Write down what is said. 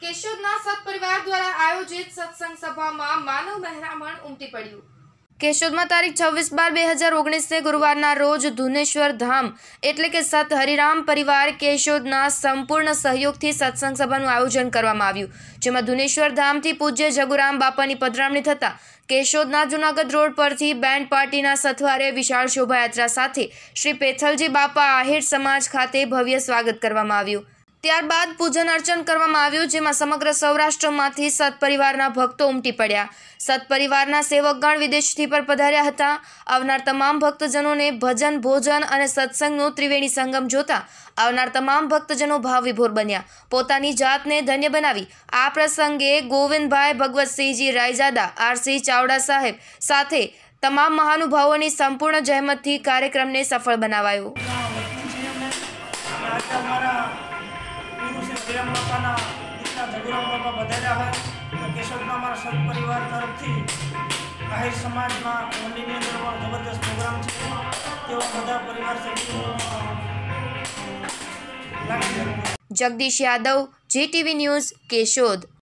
કેશોદના સત્પરિવાર દ્વારા આયોજિત સત્સંગ સભામાં માનવ મહેરામણ ઉમટી પડ્યું। કેશોદમાં તારીખ 26/12/2019 ગુરુવારના રોજ ધુનેશ્વર ધામ એટલે કે સત હરિરામ પરિવાર કેશોદના સંપૂર્ણ સહયોગથી સત્સંગ સભાનું આયોજન કરવામાં આવ્યું, જેમાં ધુનેશ્વર ધામથી પૂજ્ય જગુરામ બાપાની પધરામણી થતા કેશોદના જૂનાગઢ રોડ પરથી બેન્ડ પાર્ટીના સથવારે વિશાળ શોભાયાત્રા સાથે શ્રી પેથલજી બાપા આહિર સમાજ ખાતે ભવ્ય સ્વાગત કરવામાં આવ્યું। ત્યારબાદ પૂજન અર્ચન કરવામાં આવ્યું, જેમાં સમગ્ર સૌરાષ્ટ્રમાંથી સત્પરિવારના ભક્તો ઉમટી પડ્યા। સત્પરિવારના સેવકગણ વિદેશથી પર પધાર્યા હતા। આવનાર તમામ ભક્તજનોને ભજન, ભોજન અને સત્સંગનો ત્રિવેણી સંગમ જોતા આવનાર તમામ ભક્તજનો ભાવ વિભોર બન્યા, પોતાની જાતને ધન્ય બનાવી। આ પ્રસંગે ગોવિંદભાઈ ભગવતસિંહજી રાયજાદા, આરસી ચાવડા સાહેબ સાથે તમામ મહાનુભાવોની સંપૂર્ણ જહેમતથી કાર્યક્રમને સફળ બનાવાયો। बापा जगुराम बापा बधाया है तो केशोदना अमरा सत परिवार तरफथी आहिर समाज में मंडी अंदर जबरदस्त प्रोग्राम है बधा परिवार जगदीश यादव, GTV न्यूज़, केशोद।